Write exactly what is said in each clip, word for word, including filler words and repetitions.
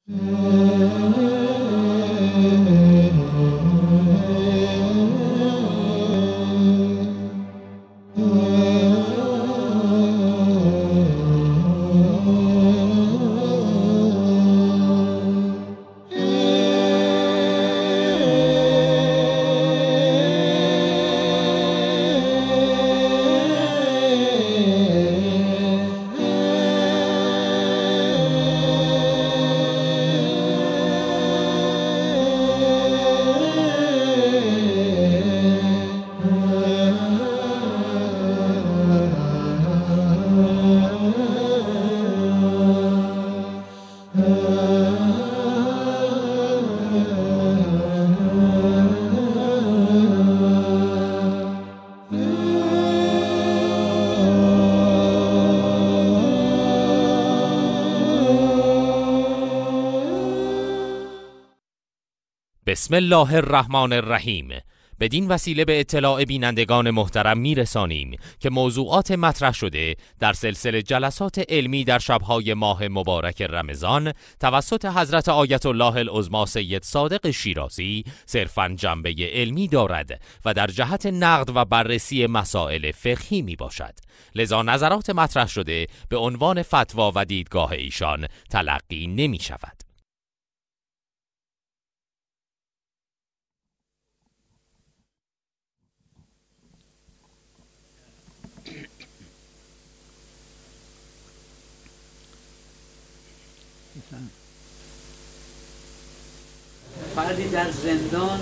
بسم الله الرحمن الرحیم. بدین وسیله به اطلاع بینندگان محترم میرسانیم که موضوعات مطرح شده در سلسله جلسات علمی در شبهای ماه مبارک رمضان توسط حضرت آیت الله العظمی سید صادق شیرازی صرفاً جنبه علمی دارد و در جهت نقد و بررسی مسائل فقهی می باشد. لذا نظرات مطرح شده به عنوان فتوا و دیدگاه ایشان تلقی نمی شود. فردی در زندان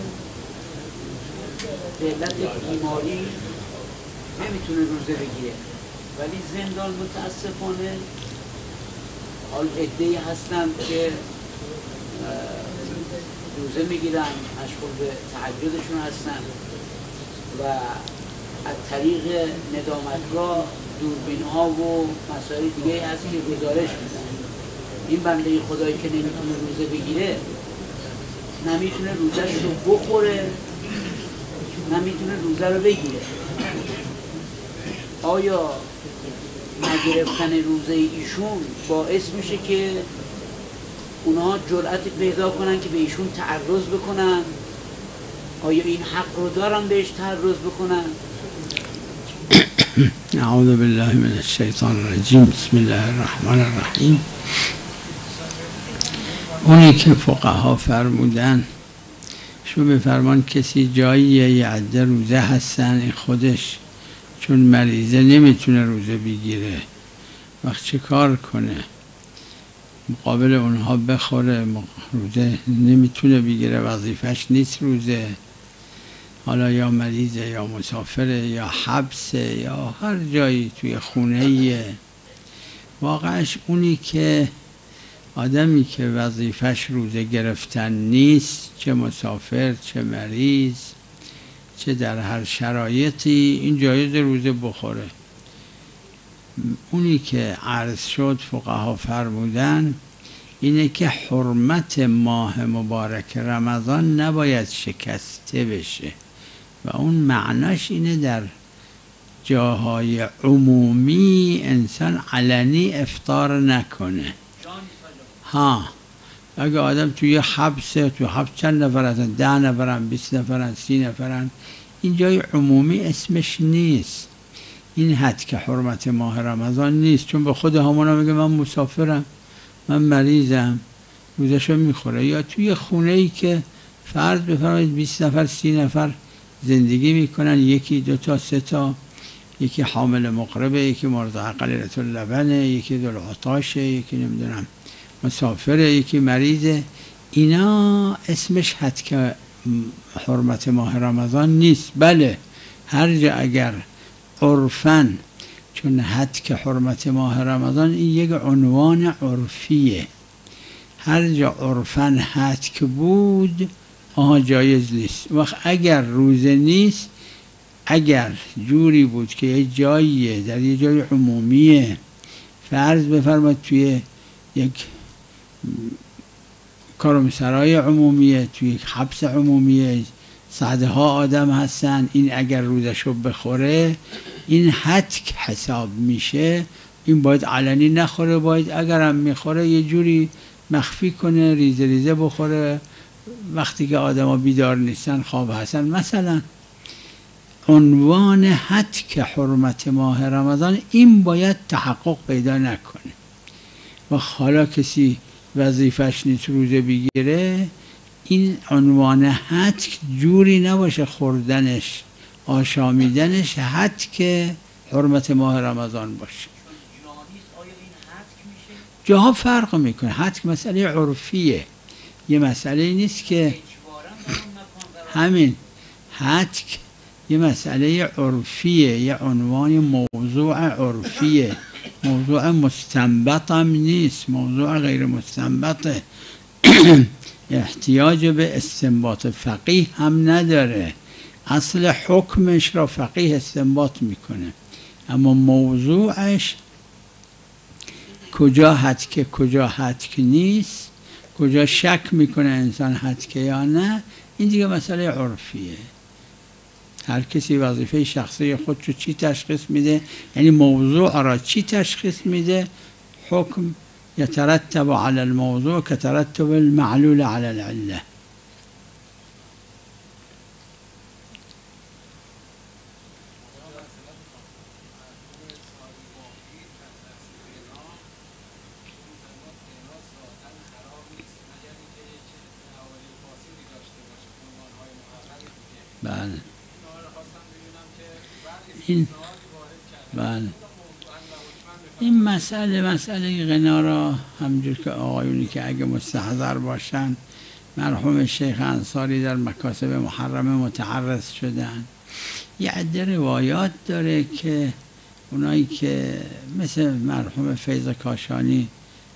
به علت بیماری نمیتونه روزه بگیره، ولی زندان متاسفانه حال عده‌ای هستن که روزه میگیرن، مشغول به تهجدشون هستن و از طریق ندامتگاه دوربین ها و مسائل دیگه هست که گزارش میدن. این بنده خدایی که نمیتونه روزه بگیره، نمیتونه روزش رو بخوره، نمیتونه روزه رو بگیره. آیا نگرفتن روزه ایشون باعث میشه که اونها جرأت پیدا کنن که به ایشون تعرض بکنن؟ آیا این حق رو دارن بهش تعرض بکنن؟ اعوذ بالله من الشیطان الرجیم. بسم الله الرحمن الرحیم. اونی که فقها فرمودن شو بفرمان کسی جاییه یه عده روزه هستن، این خودش چون مریضه نمیتونه روزه بگیره، وقت چه کار کنه؟ مقابل اونها بخوره، روزه نمیتونه بگیره، وظیفش نیست روزه، حالا یا مریضه یا مسافره یا حبسه یا هر جایی توی خونه‌ایه. واقعش اونی که آدمی که وظیفش روزه گرفتن نیست، چه مسافر چه مریض چه در هر شرایطی، این جایز روزه بخوره. اونی که عرض شد فقها فرمودن اینه که حرمت ماه مبارک رمضان نباید شکسته بشه و اون معناش اینه در جاهای عمومی انسان علنی افطار نکنه. ها اگه آدم توی حبسه، تو حبس چند نفر هستن؟ ده نفرن، بیست نفرن، سی نفرن، این جای عمومی اسمش نیست. این حد که حرمت ماه رمضان نیست، چون به خود همونا میگه من مسافرم، من مریضم، روزشو میخوره. یا توی خونه ای که فرض بفرمایید بیست نفر سی نفر زندگی میکنن، یکی دو تا سه تا، یکی حامل مقربه، یکی مرضع قلیلة اللبنه، یکی ذوالعطاشه، یکی نمیدونم مسافره، یکی مریضه، اینا اسمش حد که حرمت ماه رمضان نیست. بله هر جا اگر عرفاً، چون حد که حرمت ماه رمضان این یک عنوان عرفیه، هر جا عرفاً حد که بود آها جایز نیست. وقت اگر روزه نیست، اگر جوری بود که یه جاییه در یه جای عمومیه، فرض بفرمایید توی یک کارمسرای عمومیه، توی حبس عمومیه، صدها آدم هستن، این اگر روزشو بخوره این هتک حساب میشه. این باید علنی نخوره، باید اگرم میخوره یه جوری مخفی کنه، ریزه ریزه بخوره وقتی که آدم ها بیدار نیستن، خواب هستن. مثلا عنوان هتک حرمت ماه رمضان این باید تحقق پیدا نکنه و حالا کسی وظیفش نیست روزه بگیره، این عنوان هتک جوری نباشه خوردنش آشامیدنش هتک حرمت ماه رمضان باشه. جاها فرق میکنه. هتک مسئله عرفیه، یه مسئله نیست که همین هتک یه مسئله عرفیه، یه عنوان موضوع عرفیه، موضوع مستنبط هم نیست، موضوع غیر مستنبطه احتیاج به استنباط فقیه هم نداره، اصل حکمش را فقیه استنباط میکنه، اما موضوعش کجا هتک کجا هتک نیست، کجا شک میکنه انسان هتک یا نه، این دیگه مسئله عرفیه. هر کسی وظیفه شخصی خودشو چی تشخیص میده، یعنی موضوع را چی تشخیص میده، حکم یترتب علی الموضوع کترتب المعلول علی العله. بله این بله این مسئله مسئله غنا را همجور که آقایونی که اگه مستحضر باشن، مرحوم شیخ انصاری در مکاسب محرمه متعرض شدن، یه عده روایات داره که اونایی که مثل مرحوم فیض کاشانی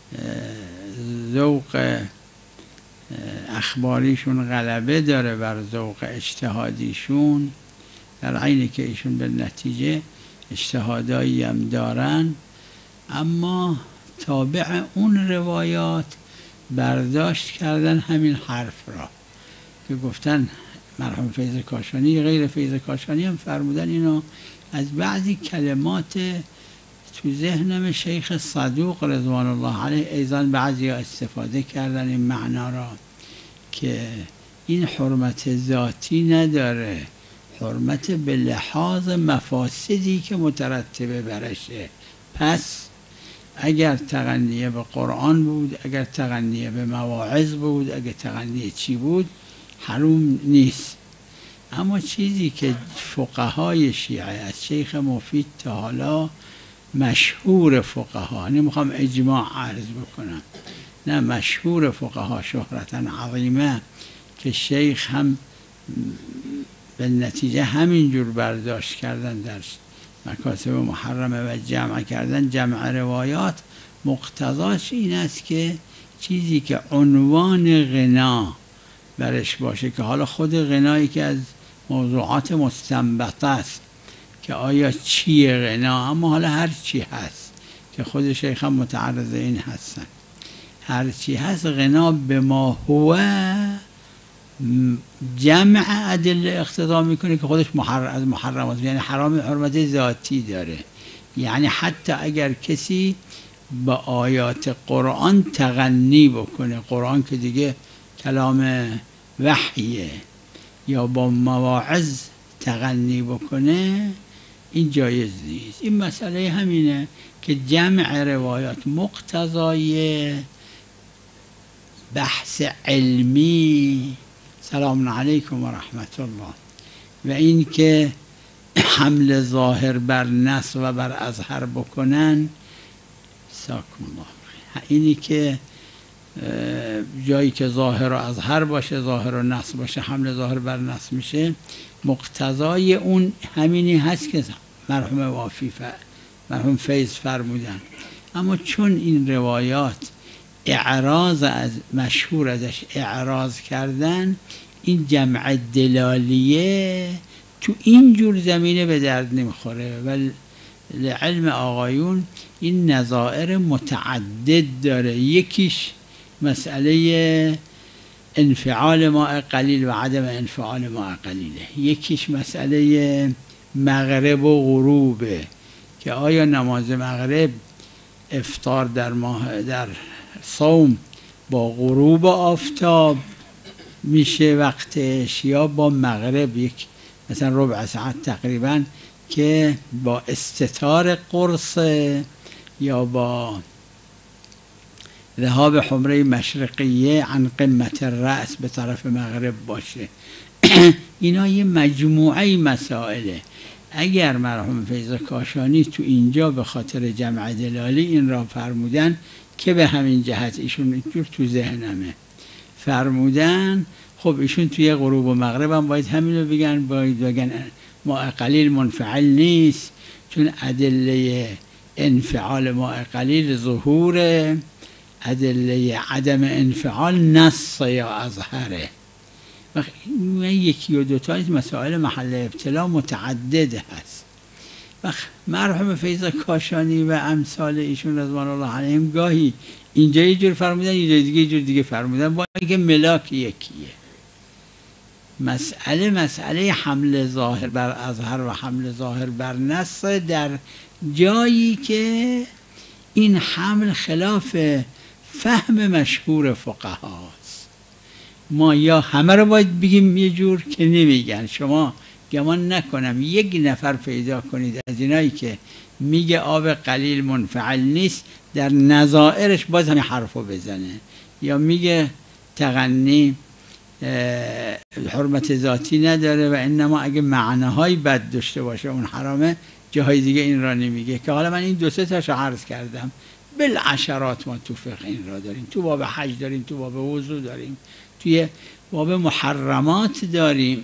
ذوق اخباریشون غلبه داره بر ذوق اجتهادیشون، در عینی که ایشون به نتیجه اجتهادایی هم دارن، اما تابع اون روایات برداشت کردن همین حرف را که گفتن مرحوم فیض کاشانی، غیر فیض کاشانی هم فرمودن اینو از بعضی کلمات تو ذهنم شیخ صدوق رضوان الله علیه ایضا بعضی ها استفاده کردن این معنا را که این حرمت ذاتی نداره، حرمت به لحاظ مفاسدی که مترتبه برشه. پس اگر تغنیه به قرآن بود، اگر تغنیه به مواعظ بود، اگر تغنیه چی بود، حروم نیست. اما چیزی که فقهای شیعه از شیخ مفید تا حالا مشهور فقها، نمیخوام اجماع عرض بکنم، نه مشهور فقها شهرتن عظیمه که شیخ هم به نتیجه همینجور برداشت کردن در مکاسب محرمه و جمع کردن، جمع روایات مقتضاش این است که چیزی که عنوان غنا برش باشه، که حالا خود غنایی که از موضوعات مستنبطه است که آیا چیه غنا، اما حالا هر چی هست که خود شیخ هم متعرض این هستن، هر چی هست غنا به ما هو جمع ادله اقتضا میکنه که خودش محرم از محرمات، یعنی حرام حرمت ذاتی داره. یعنی حتی اگر کسی با آیات قرآن تغنی بکنه، قرآن که دیگه کلام وحیه، یا با مواعظ تغنی بکنه، این جایز نیست. این مسئله همینه که جمع روایات مقتضای بحث علمی، سلام علیکم و رحمت الله، و این که حمل ظاهر بر نص و بر اظهر بکنن، ساکم الله، اینی که جایی که ظاهر و اظهر باشه، ظاهر و نص باشه، حمل ظاهر بر نص میشه، مقتضای اون همینی هست که مرحوم وافی مرحوم فیض فرمودن. اما چون این روایات اعراض از مشهور ازش اعراض کردن، این جمع دلالیه تو این جور زمینه به درد نمیخوره و لعلم آقایون این نظائر متعدد داره. یکیش مسئله انفعال ماء قلیل و عدم انفعال ماء قلیله، یکیش مسئله مغرب و غروبه که آیا نماز مغرب افطار در ماه در صوم با غروب آفتاب میشه وقتش یا با مغرب، یک مثلا ربع ساعت تقریبا که با استتار قرص یا با ذهاب حمره مشرقیه عن قمت الرأس به طرف مغرب باشه. اینا یه مجموعه مسائله. اگر مرحوم فیض کاشانی تو اینجا به خاطر جمع دلالی این را فرمودن که به همین جهت ایشون اینجور تو ذهنمه فرمودن، خب ایشون توی غروب و مغرب هم باید همین رو بگن، باید بگن ماء قلیل منفعل نیست، چون ادله انفعال ماء قلیل ظهوره، ادله عدم انفعال نص یا اظهره. یکی و دوتا از مسائل محل ابتلا متعدد هست. مرحوم فیض کاشانی و امثال ایشون رضوان الله علیهم گاهی اینجا یه جور فرمودن، اینجا دیگه یه جور دیگه فرمودن، با اینکه ملاک یکیه. مسئله مسئله حمل ظاهر بر اظهر و حمل ظاهر بر نص در جایی که این حمل خلاف فهم مشهور فقهاست. ما یا همه رو باید بگیم یه جور که نمیگن. شما گمان نکنم یک نفر پیدا کنید از اینایی که میگه آب قلیل منفعل نیست در نظائرش باز همین حرفو بزنه، یا میگه تغنی حرمت ذاتی نداره و انما اگه معناهای بد داشته باشه اون حرامه، جاهای دیگه این را نمیگه. که حالا من این دو سه تاشو عرض کردم، بالعشرات ما تو فقه این را داریم، تو باب حج داریم، تو باب وضو داریم، توی باب محرمات داریم.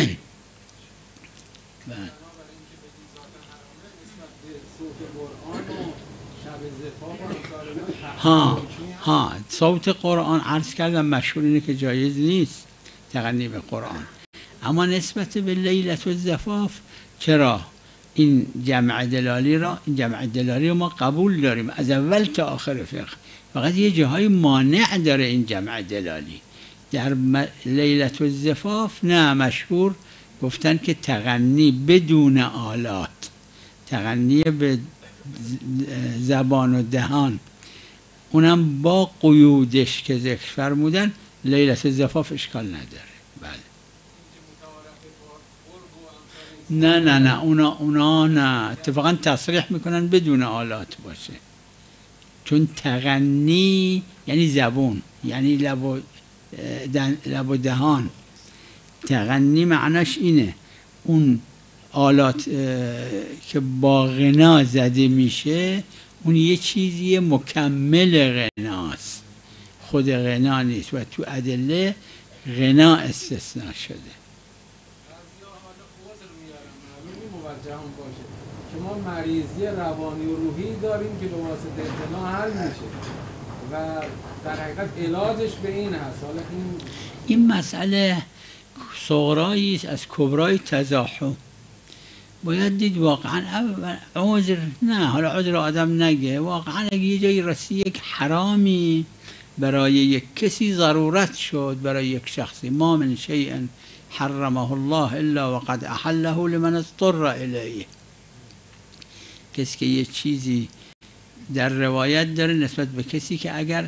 ها ها صوت قرآن عرض کردم مشهور اینه که جایز نیست تغنی به قرآن، اما نسبت به لیلت الزفاف چرا این جمع دلالی را این جمع دلالی را ما قبول داریم از اول تا آخر فقه، فقط یه جاهای مانع داره این جمع دلالی. در لیلت الزفاف نه، مشهور گفتن که تغنی بدون آلات، تغنی به زبان و دهان، اونم با قیودش که ذکر فرمودن، لیلت الزفاف اشکال نداره. بله نه نه نه اونا اونا نه، اتفاقا تصریح میکنن بدون آلات باشه، چون تغنی یعنی زبون، یعنی لب و لب و دهان. تغنی معناش اینه اون آلات که با غنا زده میشه اون یه چیزی مکمل غناست، خود غنا نیست و تو ادله غنا استثناء شده. شما مریضی روانی و روحی داریم که به واسطه غنا حل میشه و در حقیقت علاجش به این هست. حالا این این مسئله صغرایی است از کبرای تزاحم. باید دید واقعا عذر نه، حالا عذر آدم نگه، واقعا اگه یه جایی رسی یک حرامی برای یک کسی ضرورت شد، برای یک شخصی، ما من شیء حرمه الله الا وقد احله لمن اضطر الیه، کسی که یه چیزی در روایت داره نسبت به کسی که اگر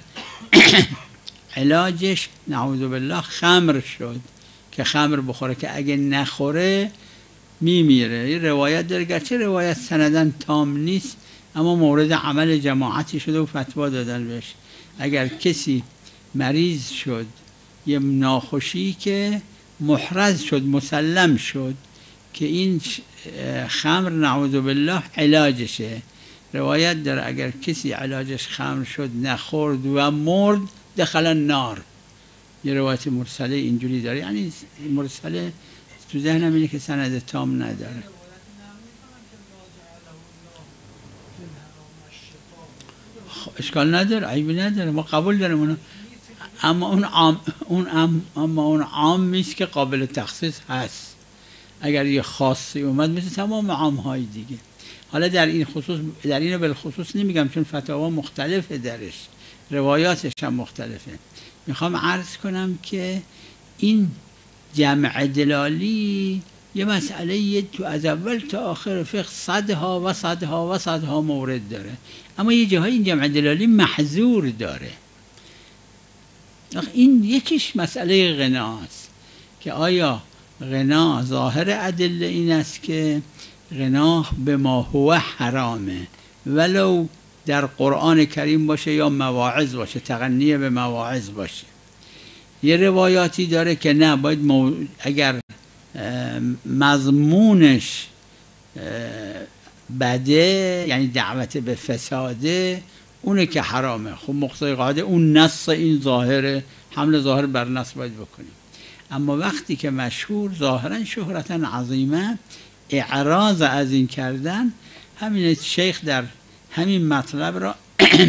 علاجش نعوذ بالله خمر شد که خمر بخوره، که اگه نخوره میمیره. یه روایت داره، گرچه روایت سندن تام نیست اما مورد عمل جماعتی شده و فتوا دادن بهش. اگر کسی مریض شد یه ناخوشی که محرز شد، مسلم شد که این خمر نعوذ بالله علاجشه، روایت داره اگر کسی علاجش خمر شد نخورد و مرد دخل النار. یه روایت مرسله اینجوری داره، یعنی مرسله تو ذهنم اینه که سند تام نداره. اشکال نداره، عیبی نداره، ما قبول داریم اونو، اما اون عام اون ام اما اون عام نیست که قابل تخصیص هست. اگر یه خاصی اومد مثل تمام عام‌های دیگه. حالا در این خصوص در این بالخصوص نمیگم چون فتاوا مختلفه درش، روایاتش هم مختلفه. میخوام عرض کنم که این جمع دلالی یه مسئله یه تو از اول تا آخر فقه صدها و صدها و صدها مورد داره، اما یه جاهای این جمع دلالی محظور داره. این یکیش مسئله غناست که آیا غنا ظاهر ادله این است که غنا به ما هو حرامه، ولو در قرآن کریم باشه یا مواعظ باشه، تغنیه به مواعظ باشه. یه روایاتی داره که نه، باید مو... اگر مضمونش بده، یعنی دعوت به فساده، اونه که حرامه. خب مقتضای قاعده اون نص این ظاهره، حمل ظاهر بر نص باید بکنیم. اما وقتی که مشهور ظاهرا شهرتا عظیمه، اعراض از این کردن، همین شیخ در همین مطلب را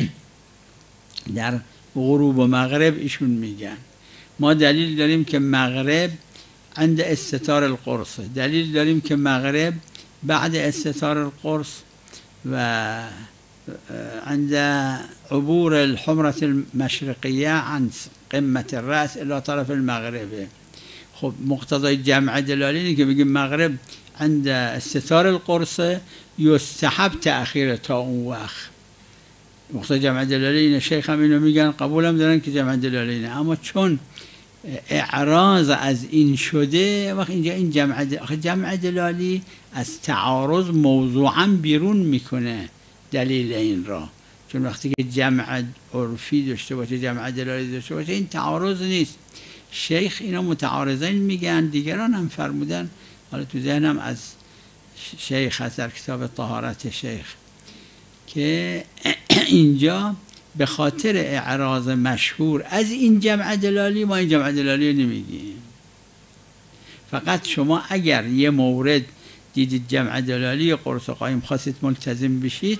در غروب و مغرب ایشون میگن. ما دلیل داریم که مغرب عند استتار القرص، دلیل داریم که مغرب بعد استتار القرص و عند عبور الحمرة المشرقية عن قمة الرأس الى طرف المغرب. خب مقتضای جمع دلالی اینه که بگیم مغرب عند استتار القرص یستحب تأخیر تا اون وقت. مقتضای جمع دلالی اینه، شیخ هم اینو میگن، قبولم دارن که جمع دلالی اینه. اما چون اعراض از این شده، وقت اینجا این جمع دلالی, جمع دلالی از تعارض موضوعا بیرون میکنه دلیل این را، چون وقتی که جمع عرفی داشته باشه، جمع دلالی داشته باشه، این تعارض نیست. شیخ اینا متعارضین میگن، دیگران هم فرمودن، حالا تو ذهنم از شیخ هست در کتاب طهارت شیخ که اینجا به خاطر اعراض مشهور از این جمع دلالی ما این جمع دلالی رو نمیگیم. فقط شما اگر یه مورد دیدید جمع دلالی قرص و قایم خواستید ملتزم بشید،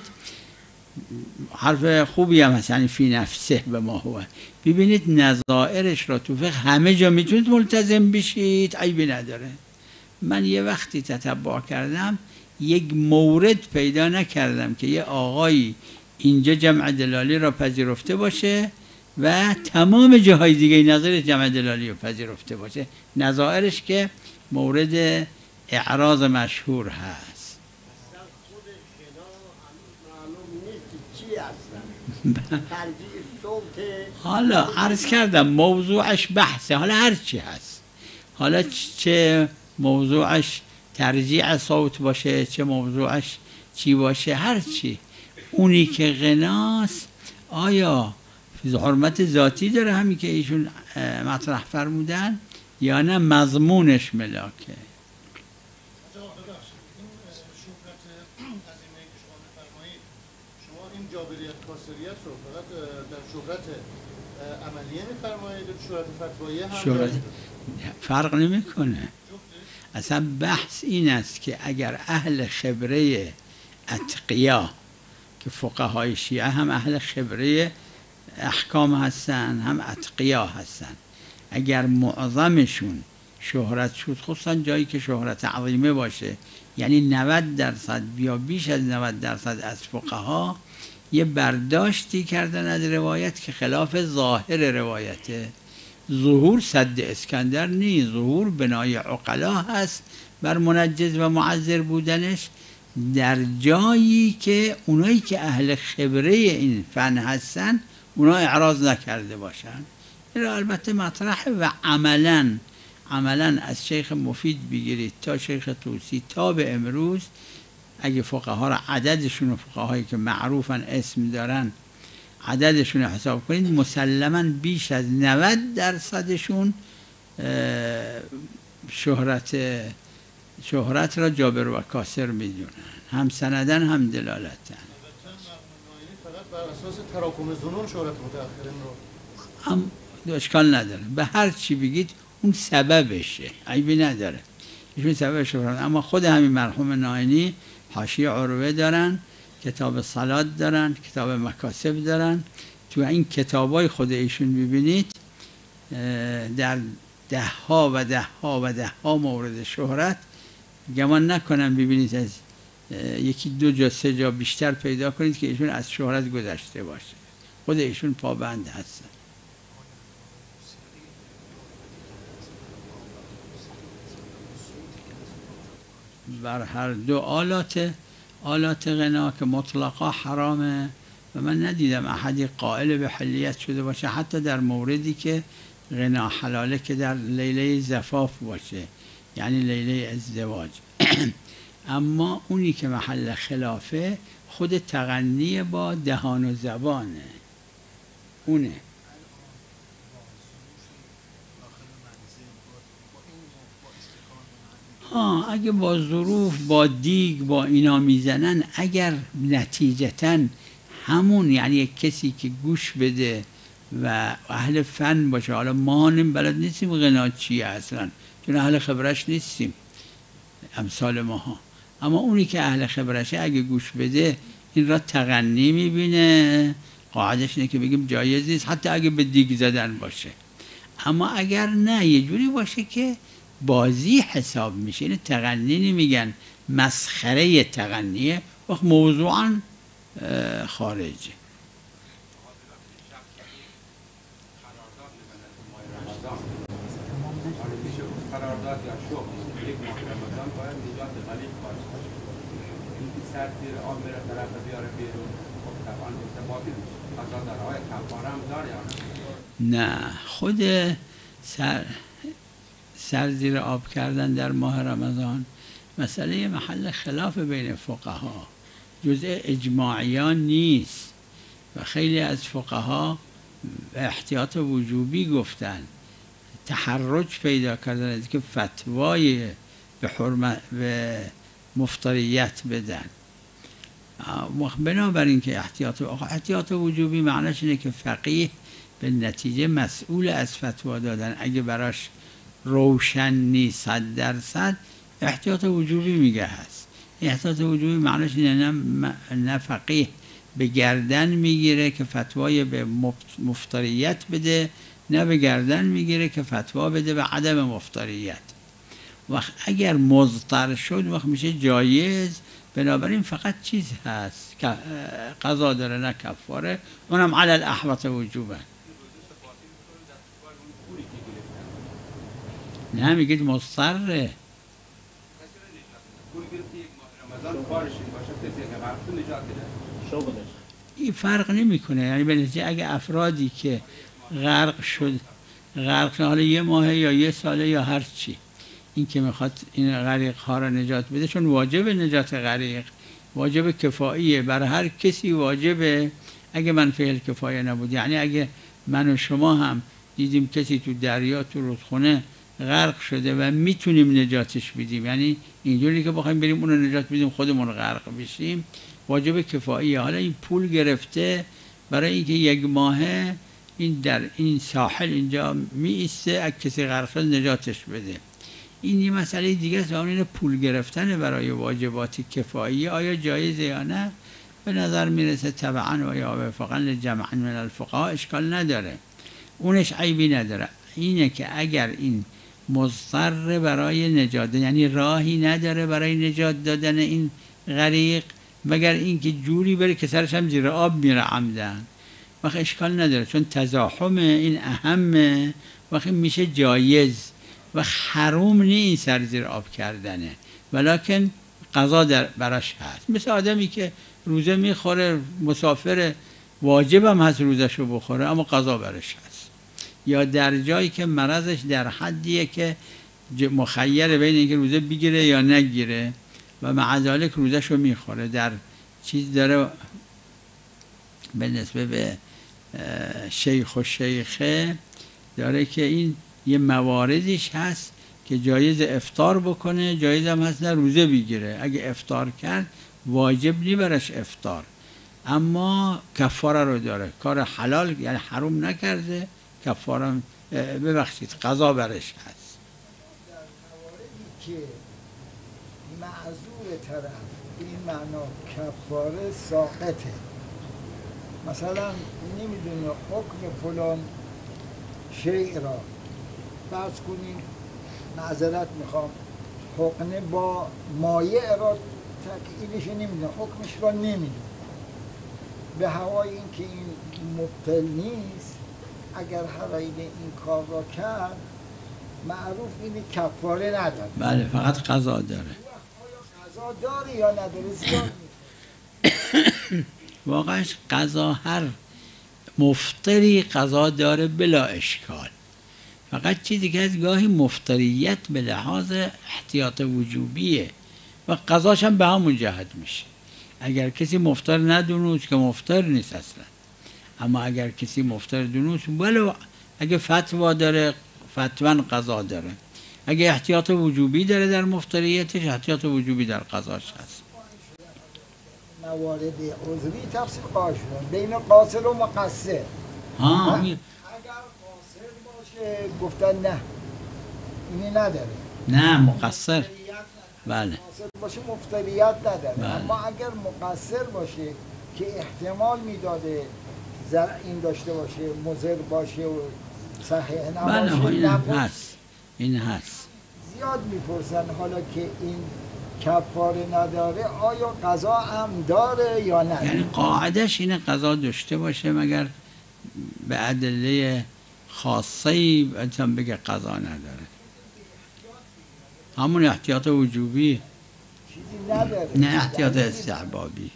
حرف خوبی هم هست، یعنی فی نفسه به ما هو، ببینید نظائرش را تو فقه همه جا میتونید ملتزم بشید، عیبی نداره. من یه وقتی تتبع کردم، یک مورد پیدا نکردم که یه آقایی اینجا جمع دلالی را پذیرفته باشه و تمام جاهای دیگه نظر جمع دلالی را پذیرفته باشه. نظائرش که مورد اعراض مشهور هست. حالا عرض کردم موضوعش بحثه، حالا هر چی هست، حالا چه موضوعش ترجیع صوت باشه، چه موضوعش چی باشه، هر چی، اونی که غناست آیا حرمت ذاتی داره همین که ایشون مطرح فرمودن یا نه مضمونش ملاکه؟ جابریت کاسریت رو فقط در شهرت عملیه می‌فرمایید، شهرت فتواییه هم شهرت فرق نمی‌کنه. اصلا بحث این است که اگر اهل خبره اتقیا که فقهای شیعه هم اهل خبره احکام هستن، هم اتقیا هستن، اگر معظمشون شهرت شد، خصوصا جایی که شهرت عظیمه باشه، یعنی نود درصد یا بیش از نود درصد از فقها یه برداشتی کردن از روایت که خلاف ظاهر روایته. ظهور سد اسکندر نیست، ظهور بنای عقلا هست بر منجز و معذر بودنش در جایی که اونایی که اهل خبره این فن هستن اونا اعراض نکرده باشن. این البته مطرحه و عملا عملا از شیخ مفید بگیرید تا شیخ طوسی تا به امروز، اگه فقها را عددشون و فقهایی که معروفن اسم دارن عددشون رو حساب کنید، مسلما بیش از نود درصدشون شهرت شهرت را جابر و کاسر میدونن، هم سندن هم دلالتن. فقط بر اساس تراکم ظنون شهرت متأخرین رو هم اشکال نداره، به هر چی بگید اون سببشه، عیبی نداره، ایشون سبب شهرت. اما خود همین مرحوم ناینی حاشیه عروه دارن، کتاب صلات دارن، کتاب مکاسب دارن. تو این کتابای خود ایشون ببینید در ده ها و ده ها و ده ها مورد شهرت، گمان نکنم ببینید از یکی دو جا سه جا بیشتر پیدا کنید که ایشون از شهرت گذشته باشه. خود ایشون پابند هستن. بر هر دو آلات آلات غنا که مطلقا حرامه و من ندیدم احدی قائل به حلیت شده باشه، حتی در موردی که غنا حلاله که در لیله زفاف باشه، یعنی لیله ازدواج. اما اونی که محل خلافه خود تغنی با دهان و زبانه، اونه. ها اگه با ظروف با دیگ با اینا میزنن، اگر نتیجتاً همون، یعنی یک کسی که گوش بده و اهل فن باشه، حالا ما هم بلد نیستیم غنا چیه اصلا چون اهل خبرش نیستیم امثال ماها، اما اونی که اهل خبرشه اگه گوش بده این را تغنی میبینه، قاعدش اینه که بگیم جایز نیست حتی اگه به دیگ زدن باشه. اما اگر نه یه جوری باشه که بازی حساب میشه، این تغنی نمیگن، مسخره تغنیه، وقت موضوعا خارجه. قرارداد یا شغل یک ماه رمضان باید نجات غلیق باشه. این که سر زیر آب میره طرف بیاره بیرون، خب طبعا ارتباطی قضا داره. آیا کفاره هم داره یا نه؟ نه، خود سر سر زیر آب کردن در ماه رمضان مسئله محل خلاف بین فقها، جزء اجماعیان نیست و خیلی از فقها احتیاط وجوبی گفتن، تحرج پیدا کردن از که فتوای به حرمت به مفتریت بدن. بنابراین که احتیاط احتیاط وجوبی معناش اینه که فقیه به نتیجه مسئول از فتوا دادن، اگه براش روشن نیست صد درصد احتیاط وجوبی میگه هست. احتیاط وجوبی معناش اینه نه, نه فقیه به گردن میگیره که فتوای به مفتریت بده، نه به گردن میگیره که فتوا بده به عدم مفتریت. وقت اگر مضطر شد وقت میشه جایز. بنابراین فقط چیز هست که قضا داره نه کفاره، اونم علی الاحوط وجوبه. نه میگید مضطره. این فرق نمیکنه، یعنی به نتیجه اگه افرادی که غرق شد غرق حالا یه ماه یا یه ساله یا هر چی، این که میخواد این غریق ها را نجات بده، چون واجب نجات غریق واجب کفاییه، برای هر کسی واجبه. اگه منفعه الکفایه نبود، یعنی اگه من و شما هم دیدیم کسی تو دریا تو رودخونه غرق شده و میتونیم نجاتش بدیم، یعنی اینجوری که بخوایم بریم اون رو نجات بدیم خودمون غرق بشیم، واجب کفاییه. حالا این پول گرفته برای اینکه یک ماهه این در این ساحل اینجا می ایسته اگه کسی غرق شد نجاتش بده. این یه مسئله دیگه است، اون پول گرفتن برای واجبات کفاییه آیا جایزه یا نه؟ به نظر میرسه طبعا و یا وفقا لجمع من الفقها اشکال نداره، اونش عیبی نداره. اینه که اگر این مضطر برای نجات، یعنی راهی نداره برای نجات دادن این غریق مگر اینکه جوری بره که سرش هم زیر آب میره عمدن، وقت اشکال نداره، چون تزاحم این اهمه، وقت میشه جایز و حروم نی این سر زیر آب کردنه، ولیکن قضا در براش هست. مثل آدمی که روزه میخوره، مسافر، واجب هم هست روزشو بخوره اما قضا برش هست. یا در جایی که مرضش در حدیه که مخیر بین اینکه روزه بگیره یا نگیره و مع ذالک روزشو میخوره، در چیز داره به نسبه به شیخ و شیخه داره که این یه مواردش هست که جایز افطار بکنه، جایز هم هست نه روزه بگیره. اگه افطار کرد واجب نی برش افطار، اما کفاره رو داره، کار حلال یعنی حروم نکرده، کفاره ببخشید قضا برش هست. در مواردی که معذور طرف این معنا کفاره ساقطه، مثلا نمیدونه حکم فلان شیء را، فرض کنیم معذرت میخوام حقنه با مایع را تکعیلش نمیدونه، حکمش را نمیدونه، به هوای این که این مبتل نیست اگر حرایل این کار را کرد معروف اینه کفاره نداره. بله فقط قضا داره. قضا داره یا نداره زیاد واقعش قضا هر مفطری قضا داره بلا اشکال، فقط چیزی که از گاهی مفطریت به لحاظ احتیاط وجوبیه و قضاش هم به همون جهت میشه. اگر کسی مفطر ندونوست که مفطر نیست اصلا، اما اگر کسی مفطر دونوست ولو اگه فتوا داره فتوا قضا داره، اگه احتیاط وجوبی داره در مفطریتش احتیاط وجوبی در قضاش هست. موارد عذری تفصیل قائل شدن بین قاصر و مقصر. ها اگر قاصر باشه گفتن نه اینی نداره، نه مقصر، بله قاصر باشه مفتریت نداره. بله. اما اگر مقصر باشه که احتمال میداده زر این داشته باشه مضر باشه و صحیح بله نباشه این نباشه، هست این هست. زیاد میپرسن حالا که این کفاره نداره آیا قضا هم داره یا نه؟ یعنی قاعدش اینه قضا داشته باشه مگر به ادله خاصه‌ای انسان بگه قضا نداره. همون احتیاط وجوبی، چیزی نداره، نه احتیاط استحبابی.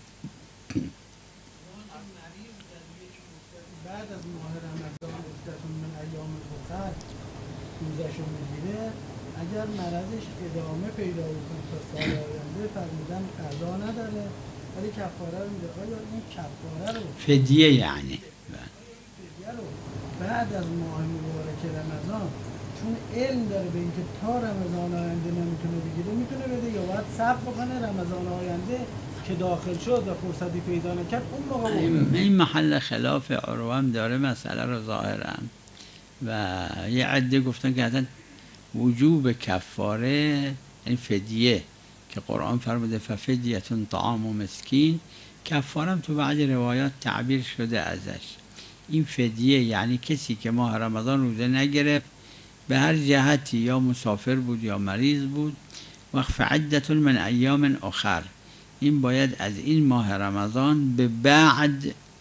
بعد از ماه رمضان عدتون من ایام اخر روزشو میگیره، اگر مرضش ادامه پیدا بکنه تا سال آینده فرمودن قضا نداره ولی کفاره رو میده. آیا این کفاره رو فدیه یعنی فدیه رو بعد از ماه مبارک رمضان چون علم داره به اینکه تا رمضان آینده نمیتونه بگیره میتونه بده، یا باید صبر بکنه رمضان آینده که داخل شد و فرصتی پیدا نکرد اون موقع این, این محل خلاف عروم داره مسئله رو ظاهرا، و یه عده گفتن که اصلا وجوب کفاره یعنی فدیه که قرآن فرموده ففدیتون طعام و مسکین، کفارم تو بعض روایات تعبیر شده ازش. این فدیه یعنی کسی که ماه رمضان روزه نگرفت به هر جهتی، یا مسافر بود یا مریض بود، وقت فعدت من ایام اخر، این باید از این ماه رمضان به بعد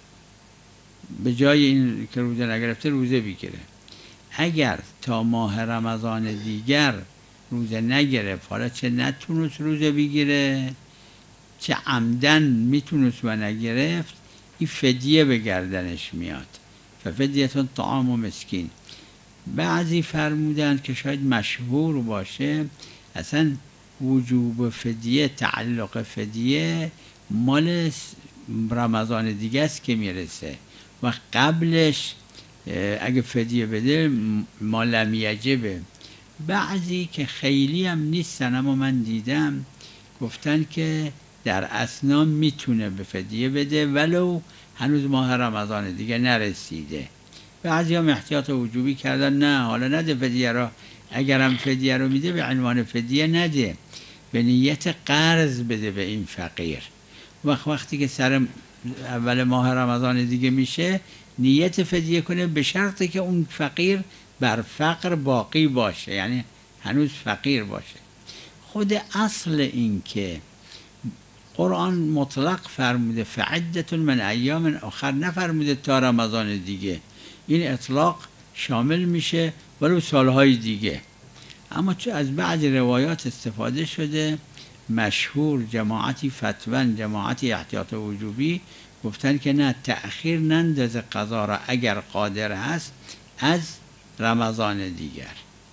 به جای این که روزه نگرفته روزه بگیره. اگر تا ماه رمضان دیگر روزه نگرفت، حالا چه نتونست روزه بگیره چه عمدن میتونست و نگرفت، این فدیه به گردنش میاد. ففدیتون طعام و مسکین. بعضی فرمودن که شاید مشهور باشه اصلا وجوب فدیه، تعلق فدیه مال رمضان دیگه است که میرسه و قبلش اگه فدیه بده ما لم یجبه. بعضی که خیلی هم نیستن اما من دیدم گفتن که در اسنا میتونه به فدیه بده ولو هنوز ماه رمضان دیگه نرسیده. بعضی هم احتیاط وجوبی کردن نه حالا نده فدیه را، اگرم فدیه رو میده به عنوان فدیه نده، به نیت قرض بده به این فقیر. وقت وقتی که سر اول ماه رمضان دیگه میشه نیت فدیه کنه، به شرطی که اون فقیر بر فقر باقی باشه، یعنی هنوز فقیر باشه. خود اصل این که قرآن مطلق فرموده فعدتون من ایام آخر، نفرموده تا رمضان دیگه، این اطلاق شامل میشه ولو سالهای دیگه. اما چون از بعض روایات استفاده شده، مشهور جماعتی فتوان، جماعتی احتیاط وجوبی گفتن که نه تأخیر نندازه قضا را اگر قادر هست از رمضان دیگر.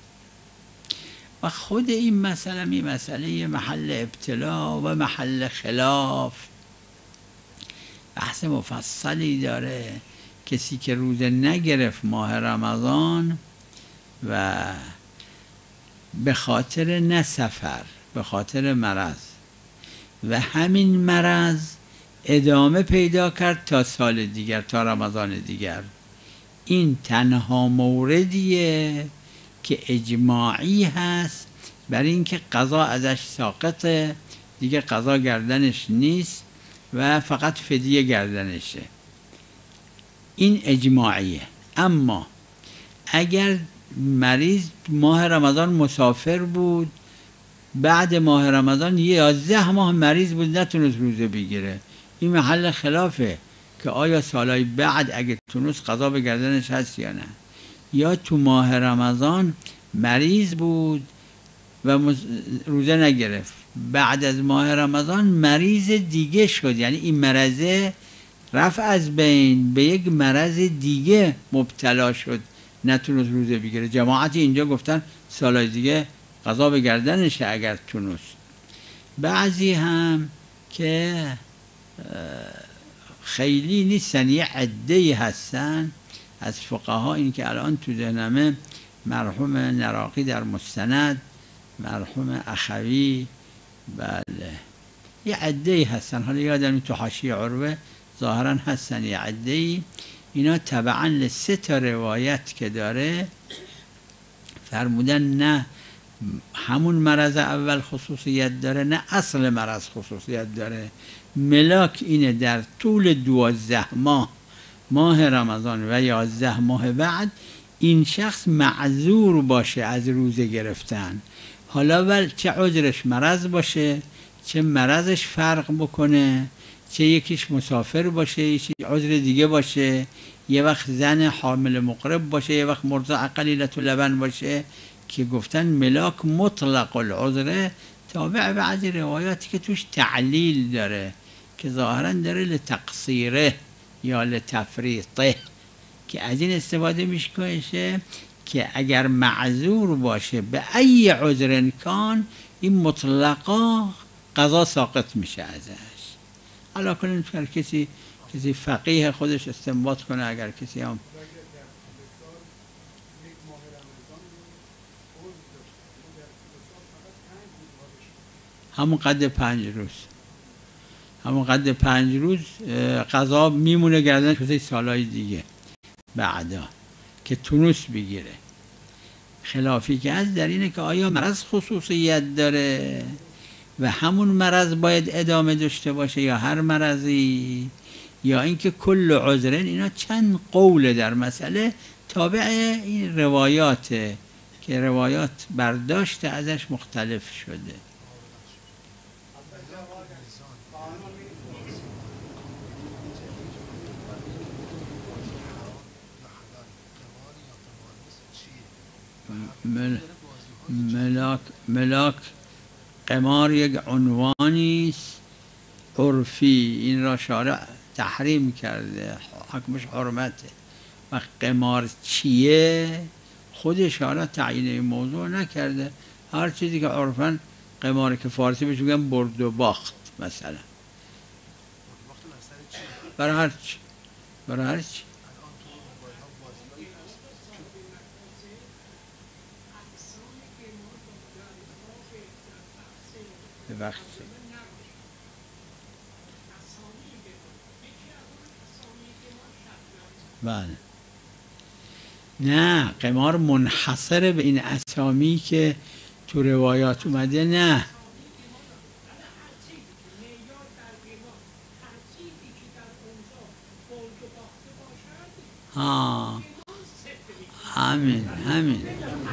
و خود این مسئله می مسئله محل ابتلا و محل خلاف، بحث مفصلی داره. کسی که روزه نگرفت ماه رمضان و به خاطر نه سفر، به خاطر مرض و همین مرض ادامه پیدا کرد تا سال دیگر، تا رمضان دیگر، این تنها موردیه که اجماعی هست برای اینکه قضا ازش ساقطه، دیگه قضا گردنش نیست و فقط فدیه گردنشه. این اجماعیه. اما اگر مریض ماه رمضان مسافر بود، بعد ماه رمضان یازده ماه مریض بود نتونست روزه بگیره، این محل خلافه که آیا سالهای بعد اگه تونست قضا به گردنش هست یا نه. یا تو ماه رمضان مریض بود و روزه نگرفت، بعد از ماه رمضان مریض دیگه شد، یعنی این مرضه رفت از بین، به یک مرض دیگه مبتلا شد، نتونست روزه بگیره. جماعتی اینجا گفتن سالهای دیگه قضا به گردنشه اگر تونست. بعضی هم که خیلی نیستن، یه عده‌ای هستن از فقها، این که الان تو ذهنمه، مرحوم نراقی در مستند، مرحوم اخوی، بله یه عده‌ای هستن، حالا یادم تو حاشیه عروه ظاهرا هستن یه عده‌ای، اینا تبعا لسه تا روایت که داره فرمودن نه همون مرض اول خصوصیت داره، نه اصل مرض خصوصیت داره. ملاک اینه در طول دوازده ماه، ماه رمضان و یازده ماه بعد، این شخص معذور باشه از روزه گرفتن. حالا ول چه عذرش مرض باشه، چه مرضش فرق بکنه، چه یکیش مسافر باشه، یکی عذر دیگه باشه، یه وقت زن حامل مقرب باشه، یه وقت مرضع قلیلة لبن باشه، که گفتن ملاک مطلق العذره، تابع بعضی روایاتی که توش تعلیل داره که ظاهرا داره لتقصیره یا لتفریطه، که از این استفاده میشه که اگر معذور باشه به ای عذر کان، این مطلقا قضا ساقط میشه ازش. حالا کنین هر کسی کسی فقیه خودش استنباط کنه، اگر کسی هم همون قد پنج روز همون قد پنج روز قضا میمونه گردن کسی سالهای دیگه بعدا که تونس بگیره. خلافی که هست در اینه که آیا مرض خصوصیت داره و همون مرض باید ادامه داشته باشه یا هر مرضی، یا اینکه کل عذرن. اینا چند قول در مسئله تابع این روایاته که روایات برداشت ازش مختلف شده. مل... ملاک ملاک قمار یک عنوانی است عرفی، این را شارع تحریم کرده، حکمش حرمته. و قمار چیه خود شارع تعیین موضوع نکرده، هر چیزی که عرفاً قمار، که فارسی بهش میگن برد و باخت مثلا، برای هر چی برای هر چی وقت بله. نه قمار منحصر به این اسامی که تو روایات اومده، نه ها همین همین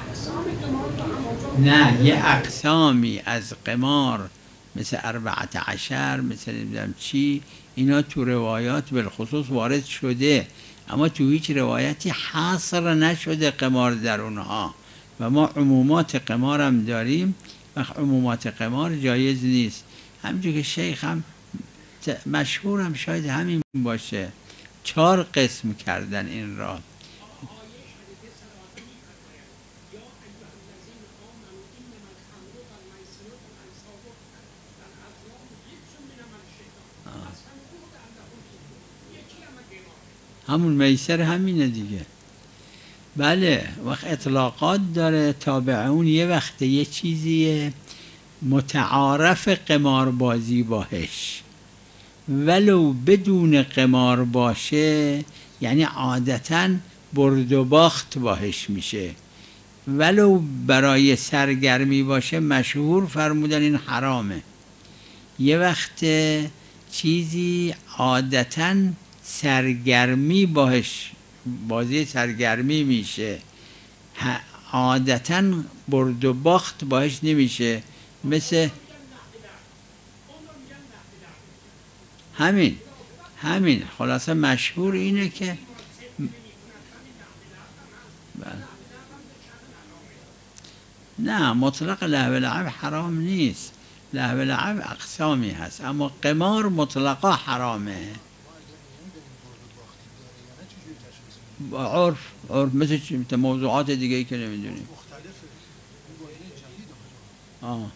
نه یه اقسامی از قمار مثل اربعت عشر، مثل نمیدونم چی، اینا تو روایات بالخصوص وارد شده، اما تو هیچ روایتی حاصر نشده قمار در اونها. و ما عمومات قمار هم داریم و عمومات قمار جایز نیست. همینجور که شیخ هم مشهور هم شاید همین باشه، چهار قسم کردن این را. همون میسر همینه دیگه. بله وقت اطلاقات داره، تابع اون یه وقت یه چیزیه متعارف قمار بازی باهش، ولو بدون قمار باشه، یعنی عادتاً برد و باخت باهش میشه، ولو برای سرگرمی باشه مشهور فرمودن این حرامه. یه وقت چیزی عادتاً سرگرمی باهش، بازی سرگرمی میشه، عادتاً برد و باخت باهش نمیشه، مثل همین همین خلاصه مشهور اینه که نه مطلق لهو لعب حرام نیست، لهو لعب اقسامی هست، اما قمار مطلقا حرامه. عرف عرف مثل چی؟ موضوعات دیگه ای که نمیدونیم. آه.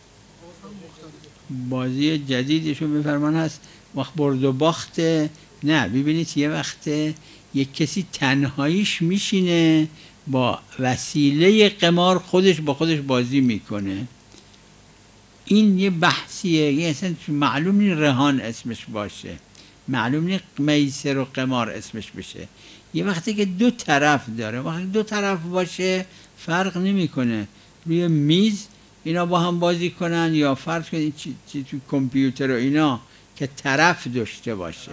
بازی جدیدشون میفرمان هست وقت برد و باخت. نه ببینید یه وقت یک کسی تنهاییش میشینه با وسیله قمار خودش با خودش بازی میکنه. این یه بحثیه، یه اصلا معلوم نی رهان اسمش باشه، معلوم نی میسر و قمار اسمش بشه. یه وقتی که دو طرف داره، وقتی دو طرف باشه فرق نمیکنه روی میز اینا با هم بازی کنن یا فرض کنید چی, چی تو کامپیوتر و اینا که طرف داشته باشه.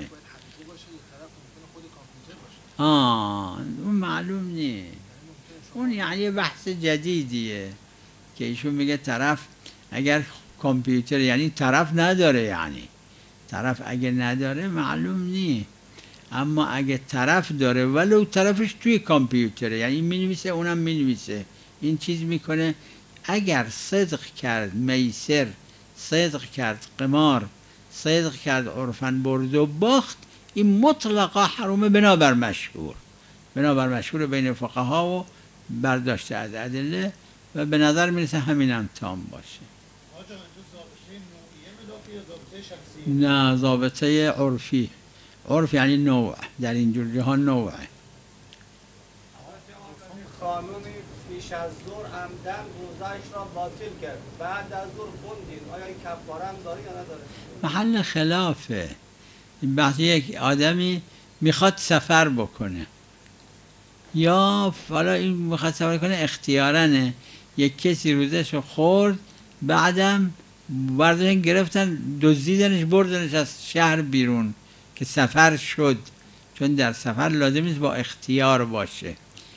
آه اون معلوم نی، اون یعنی بحث جدیدیه که ایشون میگه طرف اگر کامپیوتر یعنی طرف نداره، یعنی طرف اگه نداره معلوم نی، اما اگه طرف داره ولو طرفش توی کامپیوتره یعنی مینویسه اونم مینویسه این چیز میکنه. اگر صدق کرد میسر، صدق کرد قمار، صدق کرد عرفن برد و باخت، این مطلقا حرومه بنابر مشهور، بنابر مشهور بین فقها و برداشته از ادله و به نظر میرسه همین هم تام باشه. نه ضابطه عرفی، عرف یعنی نوع، در اینجور جهان نوعه. خانومی پیش از ظهر عمدن روزه‌اش را باطل کرد، بعد از ظهر خوندید، آیا این کفاره هم داره یا نداره؟ محل خلافه. این بحث یک آدمی میخواد سفر بکنه یا حالا این میخواد سفر کنه اختیارنه، یک کسی روزش رو خورد بعدم برداشتن گرفتن دزدیدنش بردنش از شهر بیرون که سفر شد، چون در سفر لازم نیست با اختیار باشه.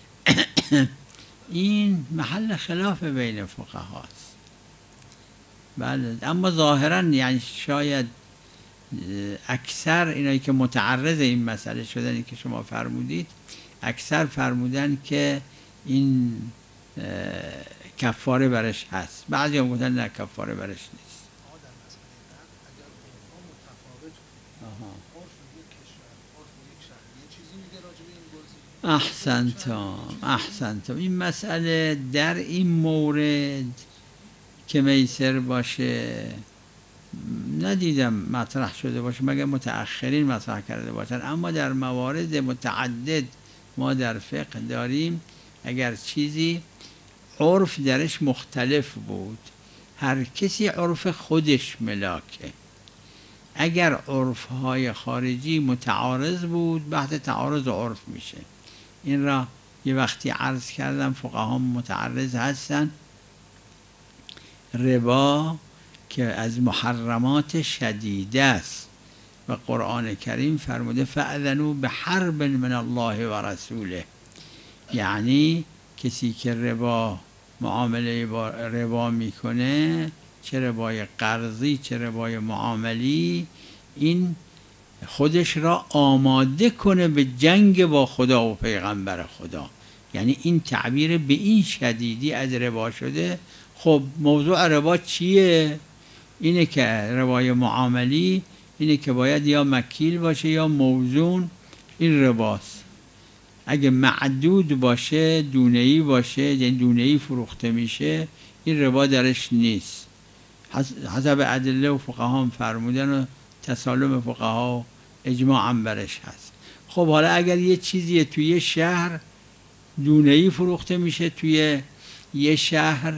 این محل خلاف بین فقهاست. بله اما ظاهرا یعنی شاید اکثر اینایی که متعرض این مسئله شدنی که شما فرمودید اکثر فرمودن که این کفاره برش هست، بعضی هم گفتن نه کفاره برش نیست. احسنتم احسنتم. این مسئله در این مورد که میسر باشه ندیدم مطرح شده باشه مگر متأخرین مطرح کرده باشن، اما در موارد متعدد ما در فقه داریم اگر چیزی عرف درش مختلف بود، هر کسی عرف خودش ملاکه. اگر عرفهای خارجی متعارض بود بحث تعارض عرف میشه. این را یه وقتی عرض کردم فقها متعرض هستن. ربا که از محرمات شدیده است و قرآن کریم فرموده فأذنوا بحرب من الله و رسوله، یعنی کسی که ربا معامله با ربا میکنه، چه ربای قرضی چه ربای معاملی، این خودش را آماده کنه به جنگ با خدا و پیغمبر خدا. یعنی این تعبیر به این شدیدی از ربا شده. خب موضوع ربا چیه؟ اینه که ربای معاملی اینه که باید یا مکیل باشه یا موزون، این رباست. اگه معدود باشه، دونه‌ای باشه، یعنی دونه‌ای فروخته میشه، این ربا درش نیست. حسب ادله و فقها هم فرمودن و تسالم فقها و اجماع هم برش هست. خب حالا اگر یه چیزی توی شهر دونه‌ای فروخته میشه، توی یه شهر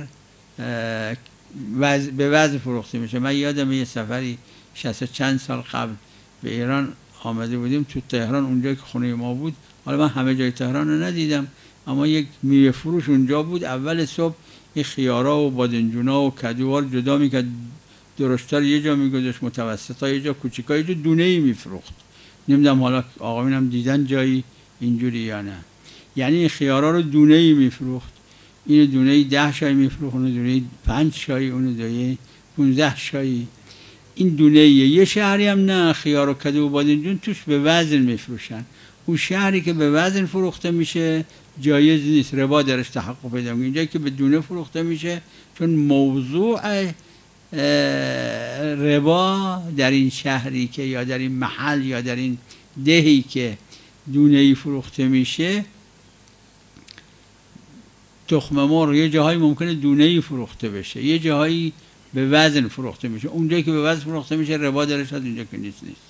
وز... به وزن فروخته میشه. من یادم یه سفری شصت و چند سال قبل به ایران آمده بودیم، تو تهران اونجا که خونه ما بود، حالا من همه جای تهران رو ندیدم اما یک میوه فروش اونجا بود. اول صبح این خیارا و بادنجونا و کدوها رو جدا میکرد، درشتر یه جا میگذاشت، متوسطا یه جا، کوچیکا یه جا، دونه‌ای میفروخت. نمیدونم حالا آقایون هم دیدن جایی اینجوری یا نه. یعنی این خیارا رو دونه‌ای میفروخت، این دونه‌ای ده شای میفروخت، اون دونه‌ای پنج شای، اون دونه‌ای پانزده شای. این دونه‌ای یه شهری هم نه، خیار و کدو و بادنجون توش به وزن میفروشن. اون شهری که به وزن فروخته میشه جایز نیست، ربا درش تحقق پیدا میکنه. اینجایی که به دونه فروخته میشه، چون موضوع ربا در این شهری که یا در این محل یا در این دهی که دونه‌ای فروخته میشه تخم مرغ یه جاهایی ممکنه دونه‌ای فروخته بشه، یه جاهایی به وزن فروخته میشه. اونجایی که به وزن فروخته میشه ربا درش هست، اونجا که نیست نیست.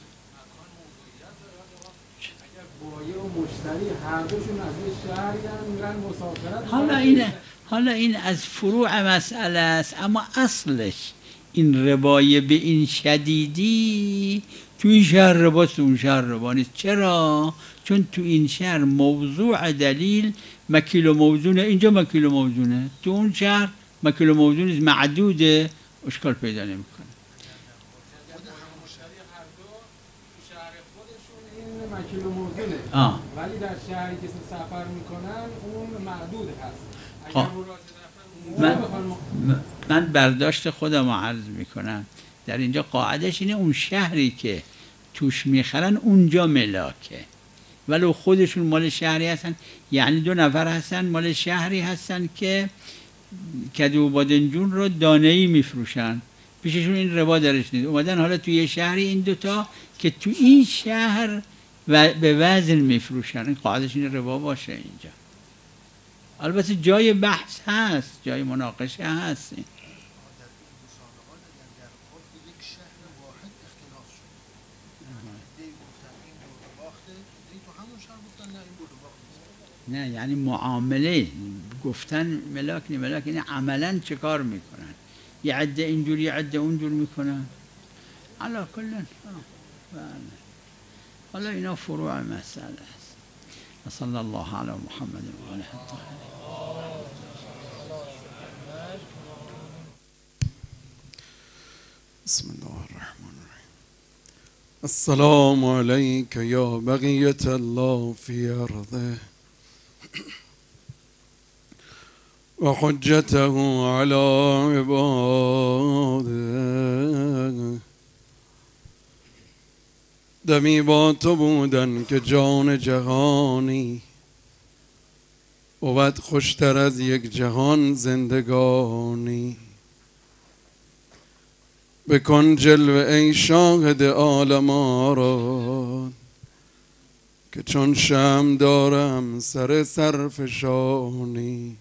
بایع و مشتری هر دوشون از یه شهری هم میرن مسافرت. حالا این حالا این از فروع مسئله است، اما اصلش این ربای به این شدیدی تو این شهر رباست، تو اون شهر ربا نیست. چرا؟ چون تو این شهر موضوع دلیل مکیل و موزونه، اینجا مکیل و موزونه، تو اون شهر مکیل و موزون نیست، معدوده، اشکال پیدا نمیکنه. مکیل و موزونه آه. ولی در شهری که سفر میکنن اون معدود هست. آه. من, من برداشت خودم رو عرض میکنم. در اینجا قاعدش اینه اون شهری که توش میخرن اونجا ملاکه، ولو خودشون مال شهری هستن. یعنی دو نفر هستن مال شهری هستن که کدو و بادنجون رو دانه‌ای میفروشن، پیششون این ربا درش نیست. اومدن حالا توی یه شهری این دوتا که تو این شهر و به وزن میفروشن، این قاعدش این ربا باشه اینجا. البته جای بحث هست، جای مناقشه هست. این نه یعنی معامله گفتن ملاک نه ملاک، یعنی عملا چه کار میکنن؟ یه عده اینجور یه عده اونجور میکنن. علا کلن حالا اینا فروع مسئله است. صلی الله علی محمد و آله الطاهرین. بسم الله الرحمن الرحیم. السلام علیک یا بقیة الله فی ارضه و حجته علی عباده. دمی با تو بودن که جان جهانی بود خوشتر از یک جهان زندگانی. بکن جلوه ای شاهد عالم آراد که چون شمع دارم سر سرفشانی.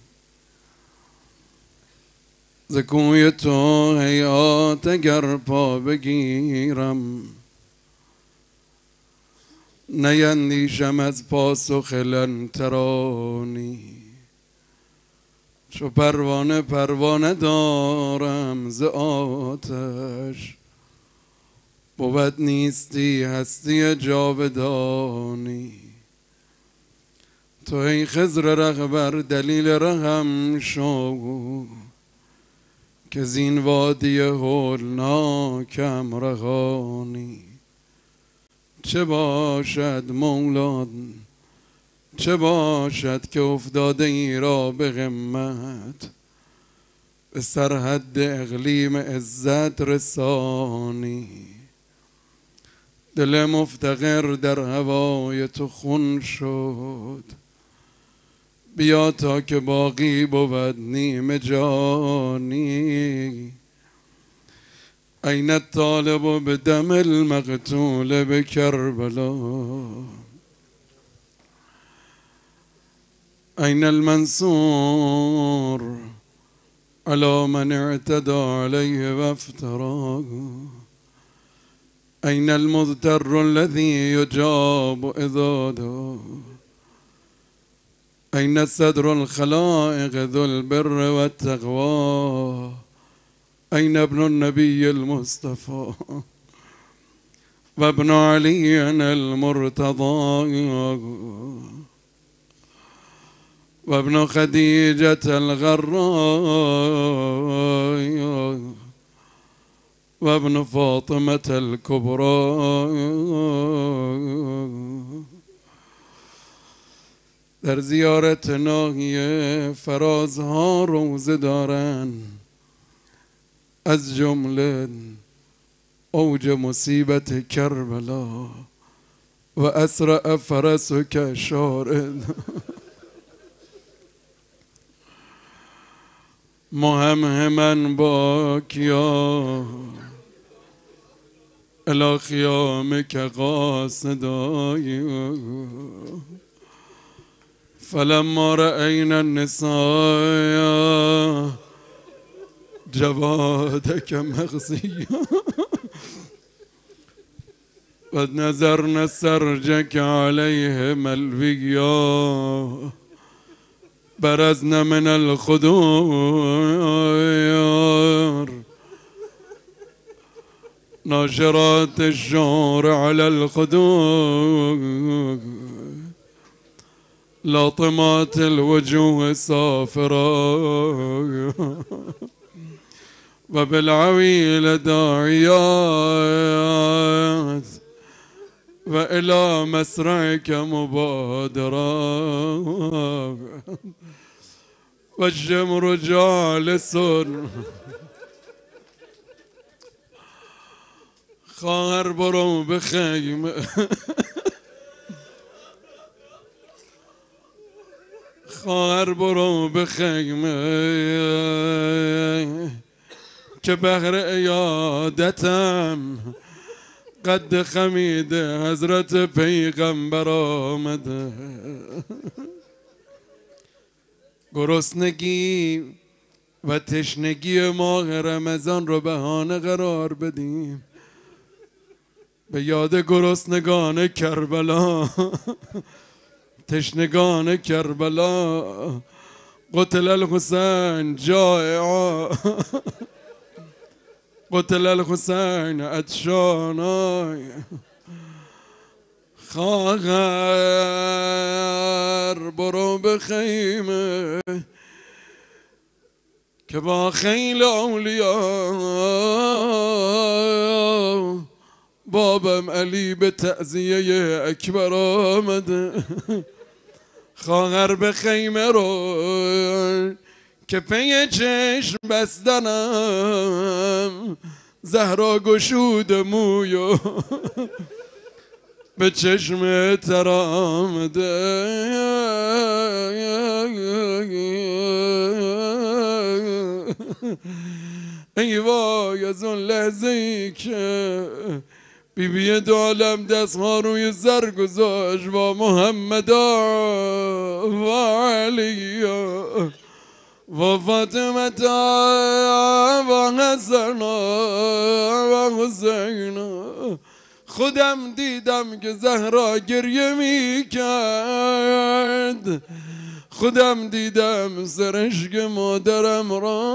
ز کوی تو هیهات اگر پا بگیرم نیندیشم از پاسخ لن ترانی. چو پروانه پروانه دارم ز آتش بود نیستی هستی جاودانی. تو ای خضر رهبر دلیل رهم شو که زین وادی هولناکم رهانی. چه باشد مولاد چه باشد که افتاده ای را به قمت به سرحد اقلیم عزت رسانی. دل مفتقر در هوای تو خون شد بیا تا که باقی بود نیم جانی. این الطالب بدم المقتول بکربلا این المنصور على من اعتدى عليه وافترى. این المضطر الذي يجاب اذا دعا. این صدر الخلائق ذو البر والتقوى. این ابن النبي المصطفى وابن علي المرتضى وابن خديجة الغراء وابن فاطمة الكبرى. در زیارت ناحیه فرازها روزه دارن، از جمله اوج مصیبت کربلا و اسرع فرسک شارد مهمهما باکیا الی خیامک قاصدای فلما رأينا النساء جوادك مغزيا ونظرنا سرجك عليه ملويا برزنا من الخدور ناشرات الشعر على الخدور لاطمات الوجوه صافرة وبالعويل داعيات وإلى مسرعك مبادرة والجمر جالس خواهر برو بخيمه خواهر برو بخيمه که بهر ایادتم قد خمید حضرت پیغمبر آمده. گرسنگی و تشنگی ماه رمضان رو بهانه قرار بدیم به یاد گرسنگان کربلا، تشنگان کربلا. قتل الحسین جائعا قتل الحسین عطشانا. خواهر برو به خیمه که با خیل اولیا بابم علی به تعزیه اکبر آمده. خواهر به خیمه رو که پی چشم بستنم زهرا گشود مویو به چشم تر آمده. ای وای از اون لحظه ای که بی بی دو عالم دست ها روی زر گذاشت و محمد و علی و فاطمه و حسن و حسین. خودم دیدم که زهرا گریه می کرد، خودم دیدم سرشک مادرم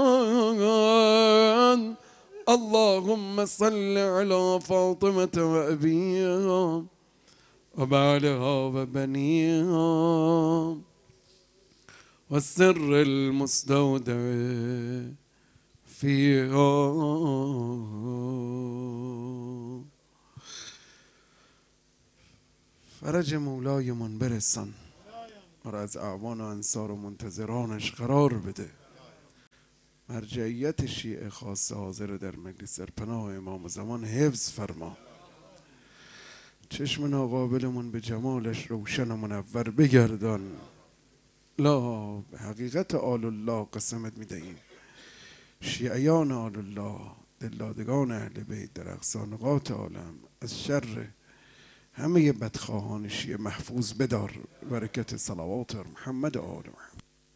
ران. اللهم صل على فاطمة وأبيها وبعلها وبنيها والسر المستودع فيها. فرج مولایمان برسان، ما را از اعوان و انصار و منتظرانش قرار بده. مرجعیت شیعه خاص حاضر در مجلس سرپناه امام زمان حفظ فرما. چشم ناقابلمون به جمالش روشن و منور بگردان. لا، به حقیقت آل الله قسمت میدهیم. شیعیان آل الله، دلدادگان اهل بیت در اقصی نقاط عالم از شر همه بدخواهان شیعه محفوظ بدار. برکت صلوات محمد و آل محمد.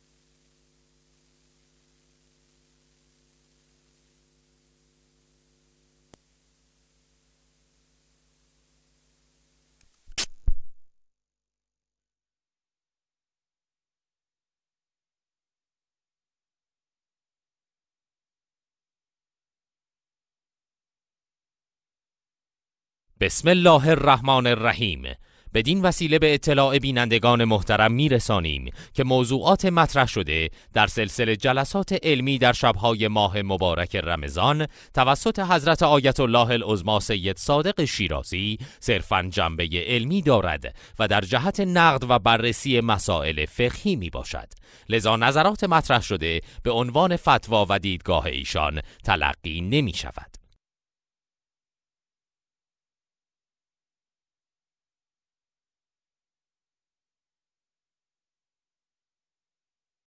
بسم الله الرحمن الرحیم. بدین وسیله به اطلاع بینندگان محترم میرسانیم که موضوعات مطرح شده در سلسله جلسات علمی در شبهای ماه مبارک رمضان توسط حضرت آیت الله العظمی سید صادق شیرازی صرفاً جنبه علمی دارد و در جهت نقد و بررسی مسائل فقهی می باشد. لذا نظرات مطرح شده به عنوان فتوا و دیدگاه ایشان تلقی نمی شود.